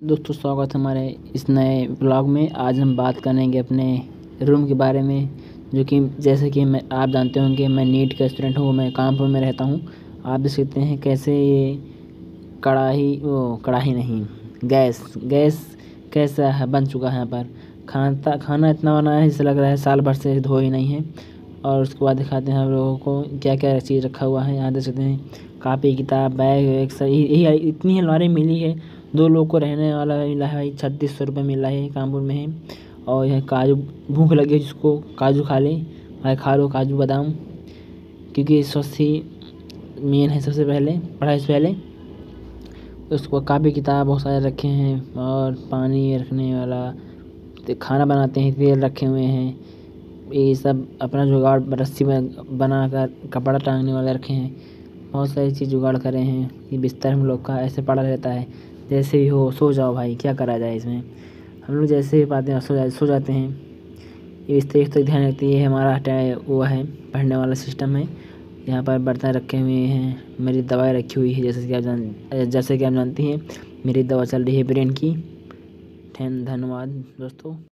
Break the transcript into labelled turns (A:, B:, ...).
A: दोस्तों स्वागत है हमारे इस नए ब्लॉग में। आज हम बात करेंगे अपने रूम के बारे में, जो कि जैसे कि आप जानते होंगे मैं नीट का स्टूडेंट हूँ। मैं कानपुर में रहता हूँ। आप देख सकते हैं कैसे ये कढ़ाई नहीं, गैस कैसा है बन चुका है। यहाँ पर खाना इतना बना है जैसे लग रहा है साल भर से धो ही नहीं है। और उसके बाद दिखाते हैं हम लोगों को क्या क्या चीज़ रखा हुआ है। यहाँ देख सकते हैं कापी किताब बैग वैग सही यही इतनी अलमारी मिली है। 2 लोग को रहने वाला मिला है भाई, 3600 रुपये मिल रहा है कानपुर में है। और यह काजू, भूख लगी जिसको काजू खा ले भाई, खा लो काजू बादाम, क्योंकि स्वस्थ ही मेन है सबसे पहले, पढ़ाई से पहले। उसको कापी किताब बहुत सारे रखे हैं, और पानी रखने वाला, खाना बनाते हैं तेल रखे हुए हैं। ये सब अपना जुगाड़ रस्सी में बनाकर कपड़ा टांगने वाले रखे हैं। बहुत सारी चीज़ जुगाड़ करे हैं। ये बिस्तर हम लोग का ऐसे पड़ा रहता है, जैसे भी हो सो जाओ भाई, क्या करा जाए इसमें। हम लोग जैसे ही पाते हैं सो जाते हैं। ये इस तरीके से ध्यान रखती है हमारा वो है पढ़ने वाला सिस्टम है। यहाँ पर बर्तन रखे हुए हैं, मेरी दवाई रखी हुई है जैसे कि आप जानती हैं मेरी दवा चल रही है ब्रेन की। धन्यवाद दोस्तों।